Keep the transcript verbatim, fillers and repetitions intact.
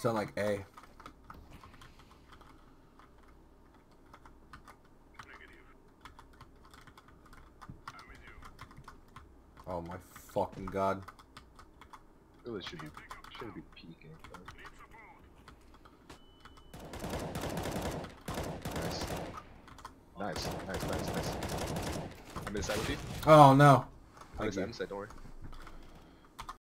Sound like A. Oh my fucking god. Really should be should be peeking. Nice. Nice, nice, nice, nice. I'm inside with you. Oh no. I'm inside, I'm inside, don't worry.